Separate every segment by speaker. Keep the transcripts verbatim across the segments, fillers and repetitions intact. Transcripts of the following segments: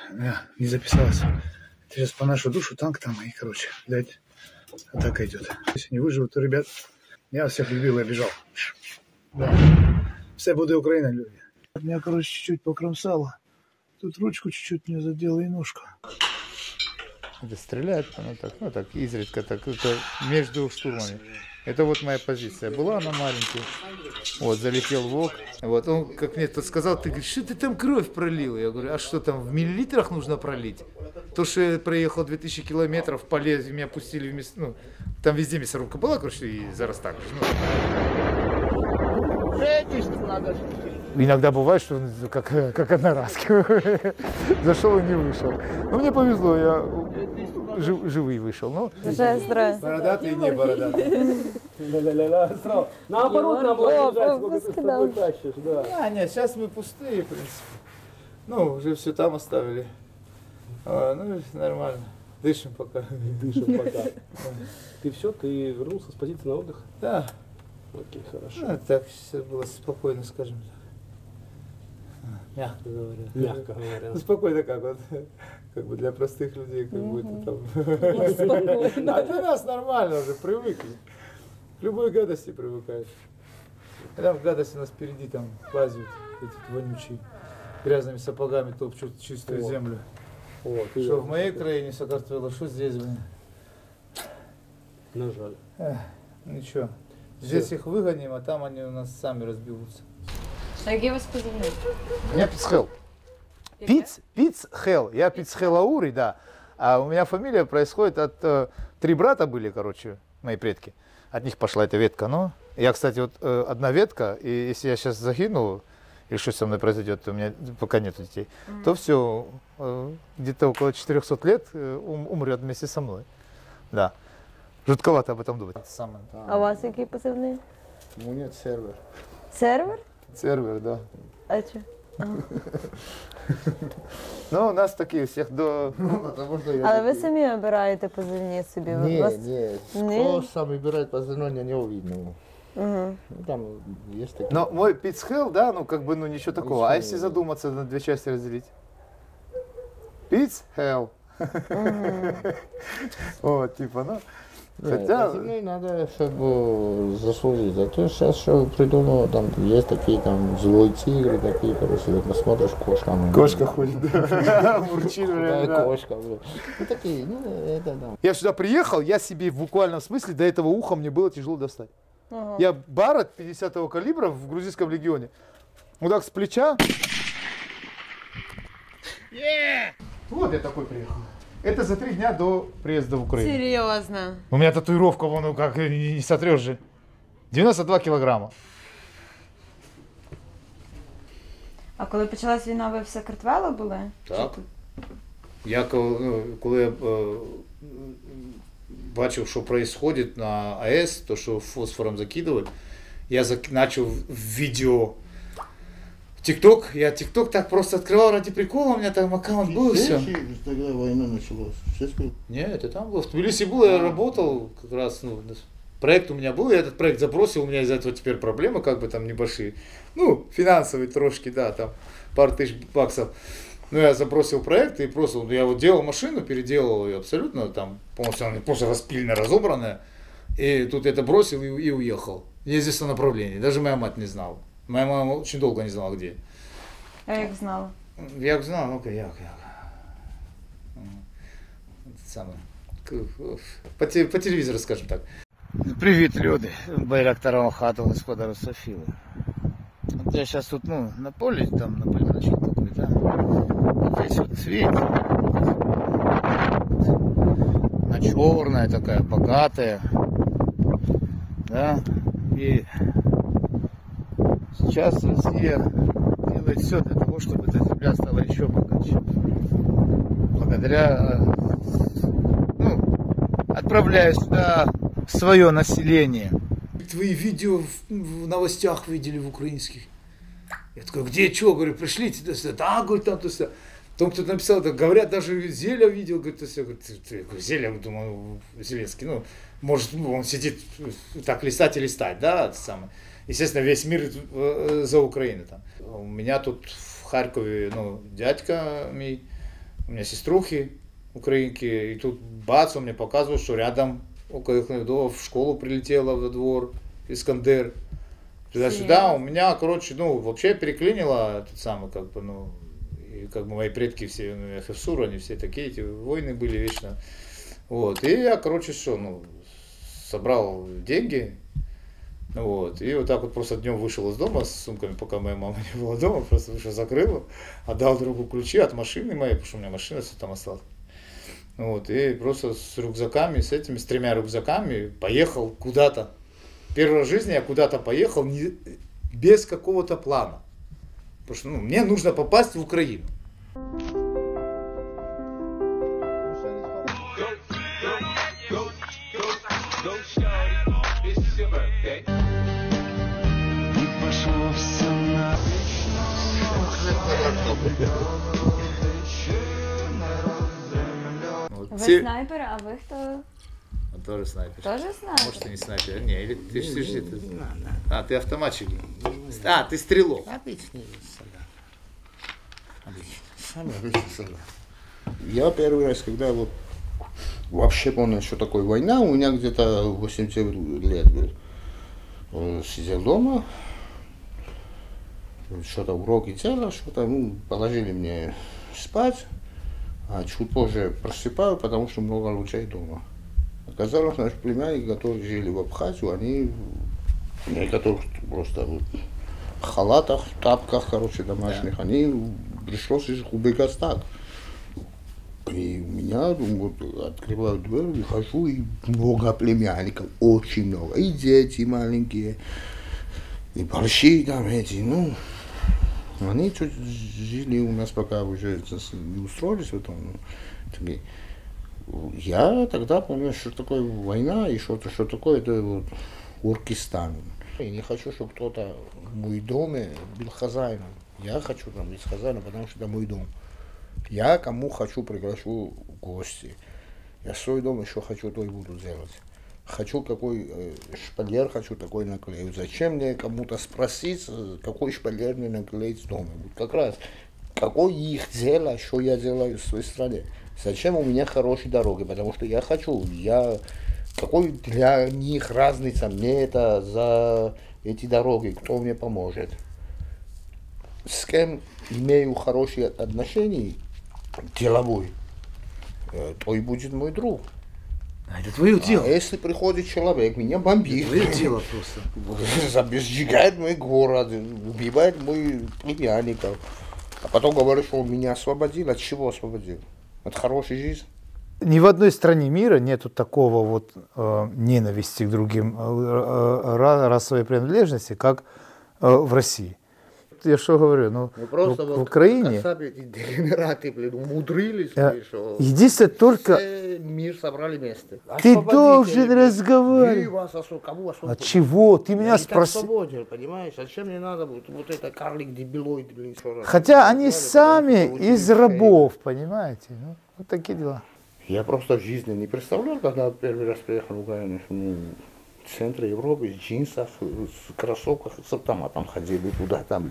Speaker 1: Да, не записалась. Сейчас по нашу душу танк там, и, короче, блядь, атака идет. Если не выживут, то, ребят, я всех любил и обижал. Да. Все буде Украина, люди. Меня, короче, чуть-чуть покромсало. Тут ручку чуть-чуть мне задела и ножку.
Speaker 2: Это стреляет, ну так, ну так, изредка, так, это между штурмами. Это вот моя позиция была, она маленькая. Вот, залетел в ок. Вот, он, как мне тут сказал, ты говоришь, что ты там кровь пролил? Я говорю, а что там, в миллилитрах нужно пролить? То, что я проехал две тысячи километров, полез, меня пустили в мяс... ну, там везде мясорубка была, короче, и зараз так же. Ну. Иногда бывает, что он как, как одноразки. Зашел и не вышел. Но мне повезло, я жив, живый вышел. Но... Бородатый и не бородатый.
Speaker 3: Наоборот, нам было бежать, сколько ты с тобой тащишь, да.
Speaker 2: А, нет, сейчас мы пустые, в принципе. Ну, уже все там оставили. А, ну, нормально. Дышим пока.
Speaker 3: Дышим пока. Ты все, ты вернулся с позиции на отдых?
Speaker 2: Да.
Speaker 3: Окей, хорошо.
Speaker 2: Ну, так все было спокойно, скажем так. Мягко говоря.
Speaker 3: Мягко говоря.
Speaker 2: Ну, спокойно как вот. Как бы для простых людей, как будто там. А для нас нормально уже, привыкли. К любой гадости привыкаешь. А там гадости у нас впереди там лазят, эти вонючие, грязными сапогами топчут чистую
Speaker 3: О.
Speaker 2: землю.
Speaker 3: О, ты
Speaker 2: Что в моей краине Саакартвело, что здесь, блин?
Speaker 3: На жаль.
Speaker 2: Эх, ничего. Здесь их выгоним, а там они у нас сами разбегутся.
Speaker 4: А який вас позивний?
Speaker 2: Я Пицхел. Пиц, Пицхел. Я Пицхел Аури, да. А у меня фамилия происходит от... Э, три брата были, короче, мои предки. От них пошла эта ветка. Но я, кстати, вот э, одна ветка, и если я сейчас загину, или что со мной произойдет, у меня пока нет детей, mm-hmm. то все, э, где-то около четырёхсот лет э, ум, умрет вместе со мной. Да. Жутковато об этом думать. Самое.
Speaker 4: А у вас який позивний?
Speaker 2: Ну нет, сервер.
Speaker 4: Сервер?
Speaker 2: Сервер, да.
Speaker 4: А что?
Speaker 2: Ну, у нас такі всіх до...
Speaker 4: Але ви самі обираєте позивні собі?
Speaker 5: Ні,
Speaker 4: вас...
Speaker 5: ні,
Speaker 4: Ні?
Speaker 5: хто сам вибирає позивний, не видно.
Speaker 4: Угу.
Speaker 5: Ну, там есть такие.
Speaker 2: Но мой Пицхел, да, ну как бы, ну ничего такого. А если задуматься, на две части разделить? Пицхел. Вот, типа, ну...
Speaker 5: Хотя... Позывной надо как бы заслужить. А то сейчас что придумал, там есть такие там злой тигры, такие, короче, вот посмотришь, кошка.
Speaker 2: Кошка ходит, да. Мурчит,
Speaker 5: да. Кошка, блин. Ну такие, ну это да.
Speaker 2: Я сюда приехал, я себе в буквальном смысле до этого уха мне было тяжело достать.
Speaker 4: Ага.
Speaker 2: Я Барретт пятидесятого калибра в грузинском легионе. Вот так с плеча. Yeah! Вот я такой приехал. Это за три дня до приезда в Украину.
Speaker 4: Серьезно?
Speaker 2: У меня татуировка, вон, ну как, не, не сотрешь же. дев'яносто два кілограма.
Speaker 4: А коли почалась війна, ви в Саакартвело були?
Speaker 2: Так. Я коли, коли я бачив, що відбувається на АЕС, то, що фосфором закидывают, я почав відео. ТикТок, я ТикТок так просто открывал ради прикола, у меня там аккаунт был, и все.
Speaker 5: Тогда война началась.
Speaker 2: Нет, это там был. В Тбилиси был, я работал как раз, ну, проект у меня был, я этот проект забросил, у меня из-за этого теперь проблемы, как бы там небольшие, ну, финансовые трошки, да, там, пару тысяч баксов. Ну, я забросил проект и просто, я вот делал машину, переделал ее абсолютно, там, полностью, она просто распильно разобранная, и тут это бросил и, и уехал. Неизвестном направлении, даже моя мать не знала. Моя мама очень долго не знала, где.
Speaker 4: А як знала?
Speaker 2: Як знала, ну-ка, як, як. Саме. По, по телевізору, скажем так. Привіт, люди. Байрактарова хату господару Софіли. От я зараз тут, ну, на полі, там, на поляночке такой, да. Здесь вот цвет. Она черная такая, богатая. Да. И сейчас Россия делает все для того, чтобы эта земля стала еще богаче. Благодаря, ну, отправляя сюда свое население. Твои видео в новостях видели в украинских. Я такой, где, что? Говорю, пришлите туда-сюда. Да, говорит, там то-сюда. Потом кто-то написал, так, говорят, даже Зеля видел, говорит, то-сюда. Говорит, Зеля, думаю, Зеленский, ну, может, он сидит так листать и листать, да, это самое. Естественно, весь мир за Украину там. У меня тут в Харькове, ну, дядька мой, у меня сеструхи украинки, и тут бац, он мне показывает, что рядом около их дома в школу прилетела во двор Искандер. Туда-сюда, у меня, короче, ну, вообще переклинило этот самый, как бы, ну, и как бы мои предки все, ну, Хевсур, они все такие, эти войны были вечно. Вот, и я, короче, что, ну, собрал деньги, вот, и вот так вот просто днем вышел из дома с сумками, пока моя мама не была дома, просто вышел, закрыл, отдал другу ключи от машины моей, потому что у меня машина все там осталась. Вот, и просто с рюкзаками, с этими, с тремя рюкзаками поехал куда-то. Первый раз в жизни я куда-то поехал не, без какого-то плана. Потому что ну, мне нужно попасть в Украину.
Speaker 4: Ви снайпер, а ви хто?
Speaker 2: Он тоже снайпер.
Speaker 4: Тоже снайпер?
Speaker 2: Может, ты не снайпер? Не, или ты ж ты, ты... А, ты автоматчик. А, ты стрелок.
Speaker 5: Обычный солдат. Обычный. Самый обычный солдат. Я первый раз, когда вот вообще понял, что такое война, у меня где-то восемьдесят лет был. Сидел дома, что-то уроки делал, что-то, ну, положили мне спать, а чуть позже просыпаю, потому что много лучей дома. Оказалось, наши племянники, которые жили в Абхазии, они, некоторых просто в халатах, тапках, короче, домашних, да. Они пришлось их убегать так. И у меня, думаю, открываю дверь, выхожу, и много племянников, очень много. И дети маленькие, и большие там эти, ну, они чуть жили у нас, пока уже не устроились в этом. Ну, я тогда помню, что такое война и что-то, что такое, это вот Уркистан. Я не хочу, чтобы кто-то в мой доме был хозяином. Я хочу там быть хозяином, потому что это мой дом. Я кому хочу приглашу в гости. Я свой дом еще хочу, то и буду делать. Хочу какой э, шпалер, хочу такой наклеить. Зачем мне кому-то спросить, какой шпалер мне наклеить в доме? Вот как раз, какое их дело, что я делаю в своей стране. Зачем у меня хорошие дороги? Потому что я хочу, я какой для них разница мне это за эти дороги, кто мне поможет. С кем имею хорошие отношения, деловой, то и будет мой друг.
Speaker 2: А это твое дело.
Speaker 5: А если приходит человек, меня бомбит.
Speaker 2: Это твое дело просто.
Speaker 5: Сжигает мой город, убивает моих племянников. А потом говорит, что он меня освободил. От чего освободил? От хорошей жизни?
Speaker 1: Ни в одной стране мира нету такого вот э, ненависти к другим, э, э, расовой принадлежности, как э, в России. Я что говорю, ну,
Speaker 5: ну просто
Speaker 1: в,
Speaker 5: вот
Speaker 1: в Украине...
Speaker 5: Эти дегенераты, блин, умудрились,
Speaker 1: э,
Speaker 5: что...
Speaker 1: Единственное только...
Speaker 5: Мир собрали вместе.
Speaker 1: Ты должен разговаривать.
Speaker 5: Вас освоб... Кому
Speaker 1: От чего? Ты меня спросил.
Speaker 5: Я свободен, понимаешь? Зачем мне надо вот, вот это карлик дебилоид, блин, что
Speaker 1: Хотя они сами из рабов, понимаете? Ну, вот такие дела.
Speaker 5: Я просто в жизни не представлял, когда первый раз приехал в Украину, ну, в центре Европы, в джинсах, в кроссовках, с автоматом ходили туда, там.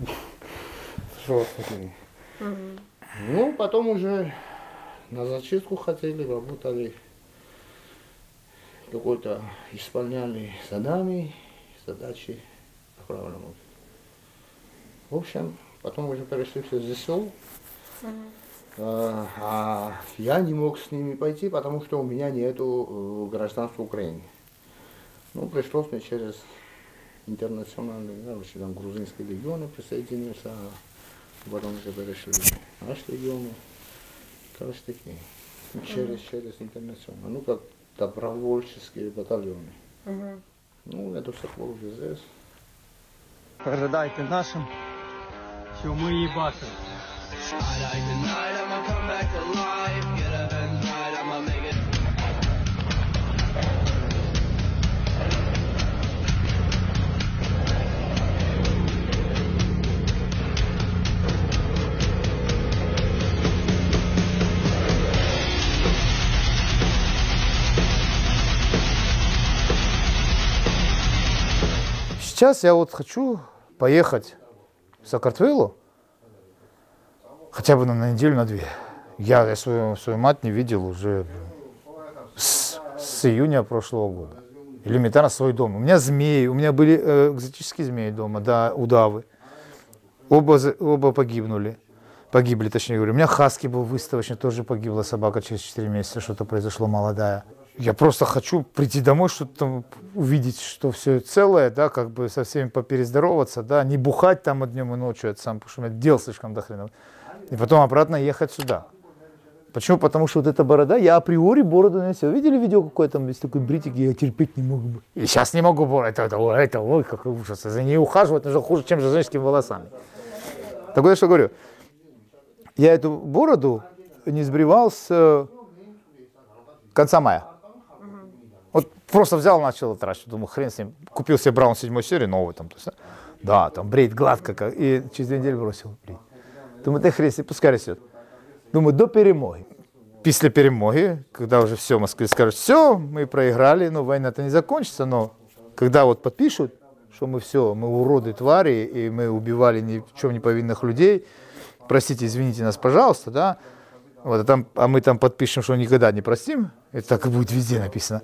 Speaker 5: Что такое? Mm-hmm. Ну, потом уже на зачистку хотели, работали, какой-то исполняли задания, задачи правильно. В общем, потом уже перешли все в ЗСУ. Mm-hmm. А, а я не мог с ними пойти, потому что у меня нету гражданства Украины. Ну, пришлось мне через интернациональные, короче, там грузинские регионы присоединиться, а потом уже перешли наши регионы, короче, такие, через, через интернациональные, ну, как добровольческие батальоны. Uh-huh. Ну, я до сих пор уже здесь.
Speaker 6: Передайте нашим, що ми її бачимо.
Speaker 1: Сейчас я вот хочу поехать в Саакартвело, хотя бы на неделю, на две.
Speaker 2: Я, я свою, свою мать не видел уже с, с июня прошлого года. Элементарно свой дом. У меня змеи, у меня были э, экзотические змеи дома, да, удавы. Оба, оба погибнули. Погибли, точнее говорю. У меня хаски был выставочный, тоже погибла собака через четыре месяца, что-то произошло молодая. Я просто хочу прийти домой, что-то там увидеть, что все целое, да, как бы со всеми поперездороваться, да, не бухать там днем и ночью, это сам, потому что у меня дел слишком до хрена. И потом обратно ехать сюда. Почему? Потому что вот эта борода, я априори бороду носил. Видели видео какое там, есть такой бритик, я терпеть не могу. И сейчас не могу бороду, это, это, это, ой, какой ужас. За ней ухаживать нужно хуже, чем за женскими волосами. Так вот я что говорю. Я эту бороду не сбривал с конца мая. Вот просто взял, начал трачить. Думаю, хрен с ним. Купил себе Браун седьмой серии, новый там. То есть, да, там бреет гладко. Как, и через две недели бросил брить. Думаю, да хрен с ним, пускай растет. Думаю, до перемоги. После перемоги, когда уже все, в Москве скажут, все, мы проиграли, ну, война-то не закончится, но когда вот подпишут, что мы все, мы уроды, твари, и мы убивали ни в чем не повинных людей, простите, извините нас, пожалуйста, да, вот, а, там, а мы там подпишем, что никогда не простим, это так и будет везде написано,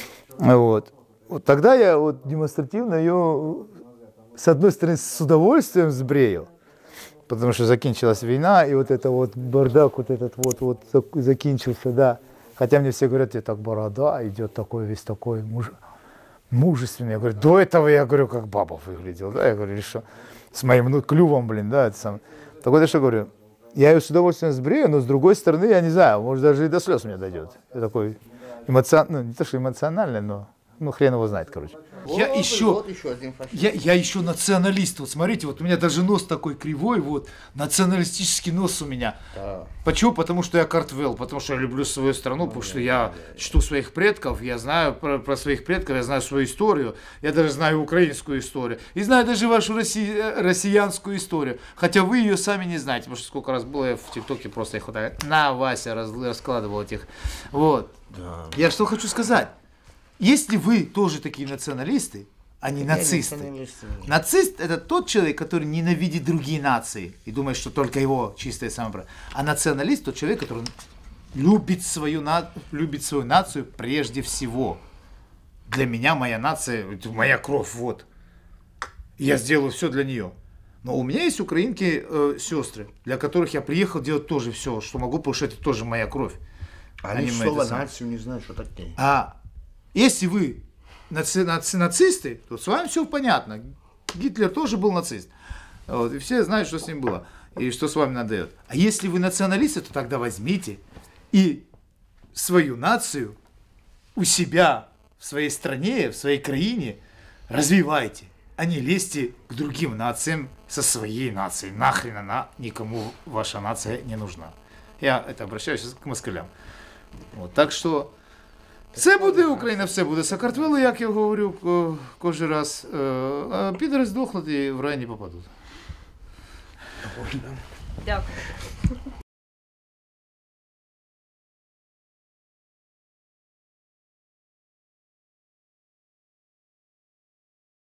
Speaker 2: вот, вот тогда я вот демонстративно ее, с одной стороны, с удовольствием сбрею, потому что закончилась война, и вот это вот бардак, вот этот вот, вот закончился, да, хотя мне все говорят, тебе так борода идет такой, весь такой муж... мужественный, я говорю, до этого я говорю, как баба выглядел, да, я говорю, что с моим ну, клювом, блин, да, это самое. Так вот я что говорю, я ее с удовольствием сбрею, но с другой стороны, я не знаю, может даже и до слез мне дойдет. Я такой эмоциональный, ну не то что эмоциональный, но ну хрен его знает, короче. Я
Speaker 5: Вот,
Speaker 2: еще,
Speaker 5: вот еще один фашист.
Speaker 2: я, я еще националист, вот смотрите, вот у меня даже нос такой кривой, вот, националистический нос у меня.
Speaker 5: Да.
Speaker 2: Почему? Потому что я картвелл, потому что я люблю свою страну, потому что я чту своих предков, я знаю про, про своих предков, я знаю свою историю, я даже знаю украинскую историю, и знаю даже вашу росси, россиянскую историю, хотя вы ее сами не знаете, потому что сколько раз было я в ТикТоке просто их вот так, на, Вася, раз, раскладывал этих, вот. Да. Я что хочу сказать. Если вы тоже такие националисты, а не нацисты. Нацист – это тот человек, который ненавидит другие нации и думает, что только его чистое самоправие. А националист – тот человек, который любит свою, любит свою нацию прежде всего. Для меня моя нация – это моя кровь, вот. Я сделаю все для нее. Но у меня есть украинки э, сестры, для которых я приехал делать тоже все, что могу, потому что это тоже моя кровь.
Speaker 5: Они слово нацию не знают, что такое.
Speaker 2: А если вы наци, наци, нацисты, то с вами все понятно. Гитлер тоже был нацист. Вот, и все знают, что с ним было. И что с вами надает. А если вы националисты, то тогда возьмите и свою нацию у себя, в своей стране, в своей краине развивайте. А не лезьте к другим нациям со своей нацией. Нахрен она никому ваша нация не нужна. Я это обращаюсь к москалям. Вот, так що все буде, Україна, все буде. Сакартвело, як я говорю кожен раз, а підери здохнуть і в рай не попадуть.
Speaker 4: Дякую.